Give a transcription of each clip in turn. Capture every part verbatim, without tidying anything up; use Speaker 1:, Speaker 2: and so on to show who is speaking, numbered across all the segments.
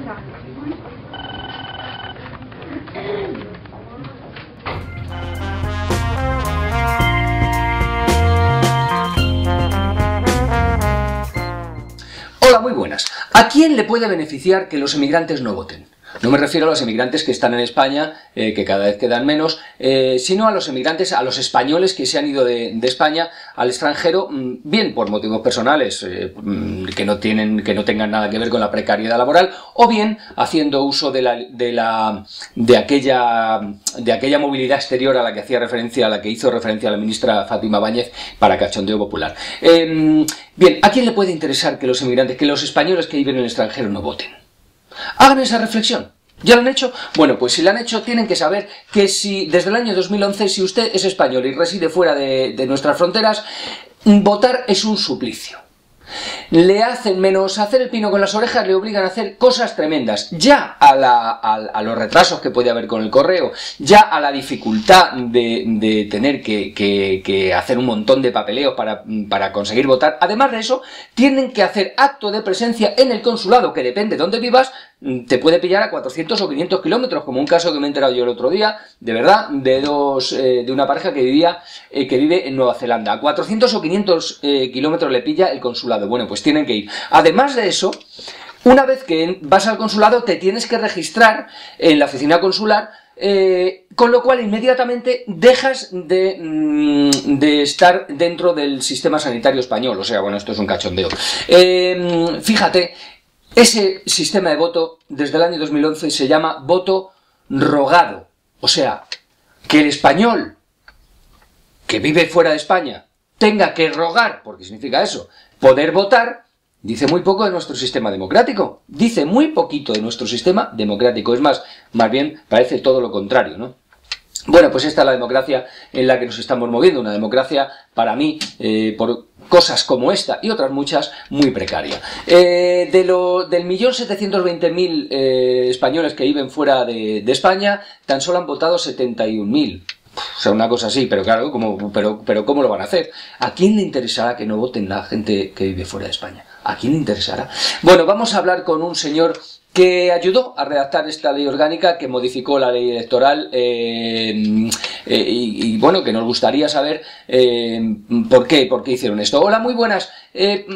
Speaker 1: Hola, muy buenas. ¿A quién le puede beneficiar que los emigrantes no voten? No me refiero a los emigrantes que están en España, eh, que cada vez quedan menos, eh, sino a los emigrantes, a los españoles que se han ido de, de España al extranjero, bien por motivos personales, eh, que no tienen, que no tengan nada que ver con la precariedad laboral, o bien haciendo uso de la, de la, de aquella, de aquella movilidad exterior a la que hacía referencia, a la que hizo referencia la ministra Fátima Báñez para cachondeo popular. Eh, bien, ¿a quién le puede interesar que los emigrantes, que los españoles que viven en el extranjero no voten? Hagan esa reflexión. ¿Ya lo han hecho? Bueno, pues si lo han hecho, tienen que saber que si desde el año dos mil once, si usted es español y reside fuera de, de nuestras fronteras, votar es un suplicio. Le hacen, menos hacer el pino con las orejas, le obligan a hacer cosas tremendas. Ya a, la, a, a los retrasos que puede haber con el correo, ya a la dificultad de, de tener que, que, que hacer un montón de papeleos para, para conseguir votar. Además de eso, tienen que hacer acto de presencia en el consulado, que depende de dónde vivas, te puede pillar a cuatrocientos o quinientos kilómetros, como un caso que me he enterado yo el otro día, de verdad, de dos eh, de una pareja que vivía eh, que vive en Nueva Zelanda. A cuatrocientos o quinientos eh, kilómetros le pilla el consulado. Bueno, pues tienen que ir. Además de eso, una vez que vas al consulado, te tienes que registrar en la oficina consular, eh, con lo cual inmediatamente dejas de, mm, de estar dentro del sistema sanitario español. O sea, bueno, esto es un cachondeo. Eh, fíjate, ese sistema de voto desde el año dos mil once se llama voto rogado. O sea, que el español que vive fuera de España tenga que rogar, porque significa eso, poder votar, dice muy poco de nuestro sistema democrático. Dice muy poquito de nuestro sistema democrático. Es más, más bien parece todo lo contrario, ¿no? Bueno, pues esta es la democracia en la que nos estamos moviendo, una democracia, para mí, eh, por cosas como esta y otras muchas, muy precaria. Eh, de lo, del millón setecientos veinte mil eh, españoles que viven fuera de, de España, tan solo han votado setenta y un mil. O sea, una cosa así, pero claro, ¿cómo, pero, pero ¿cómo lo van a hacer? ¿A quién le interesará que no voten la gente que vive fuera de España? ¿A quién le interesará? Bueno, vamos a hablar con un señor que ayudó a redactar esta ley orgánica, que modificó la ley electoral, eh, eh, y, y bueno, que nos gustaría saber eh, por qué, por qué hicieron esto. Hola, muy buenas. Eh,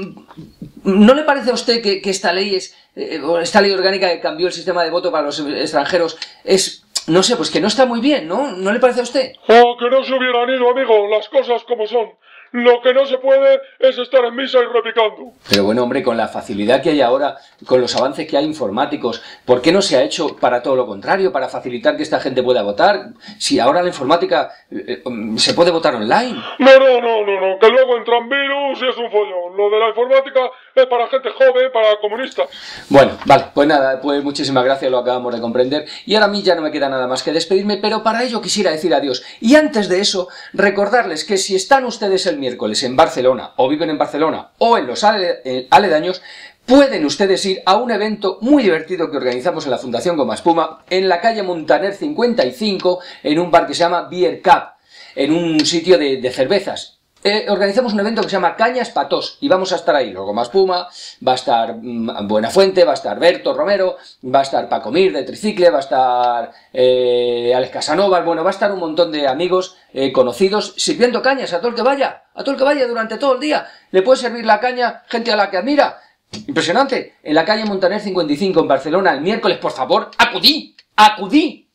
Speaker 1: ¿No le parece a usted que, que esta ley es, eh, esta ley orgánica que cambió el sistema de voto para los extranjeros es, no sé, pues que no está muy bien, ¿no? ¿No le parece a usted?
Speaker 2: Oh, que no se hubieran ido, amigo, las cosas como son. Lo que no se puede es estar en misa y repicando.
Speaker 1: Pero bueno, hombre, con la facilidad que hay ahora, con los avances que hay informáticos, ¿por qué no se ha hecho para todo lo contrario, para facilitar que esta gente pueda votar? Si ahora la informática eh, se puede votar online.
Speaker 2: No, no, no, no, no, que luego entran virus y es un follón. Lo de la informática es para gente joven, para comunistas.
Speaker 1: Bueno, vale, pues nada, pues muchísimas gracias, lo acabamos de comprender. Y ahora a mí ya no me queda nada más que despedirme, pero para ello quisiera decir adiós. Y antes de eso, recordarles que si están ustedes el miércoles en Barcelona, o viven en Barcelona, o en los aledaños, pueden ustedes ir a un evento muy divertido que organizamos en la Fundación Goma Espuma, en la calle Montaner cincuenta y cinco, en un bar que se llama Beer Cup, en un sitio de, de cervezas. Eh, organizamos un evento que se llama Cañas Patós y vamos a estar ahí, los Goma Espuma, va a estar mmm, Buenafuente, va a estar Berto Romero, va a estar Paco Mir de Tricicle, va a estar eh, Alex Casanovas, bueno, va a estar un montón de amigos eh, conocidos sirviendo cañas a todo el que vaya, a todo el que vaya durante todo el día. Le puede servir la caña gente a la que admira. Impresionante. En la calle Montaner cincuenta y cinco en Barcelona el miércoles, por favor, acudí, acudí.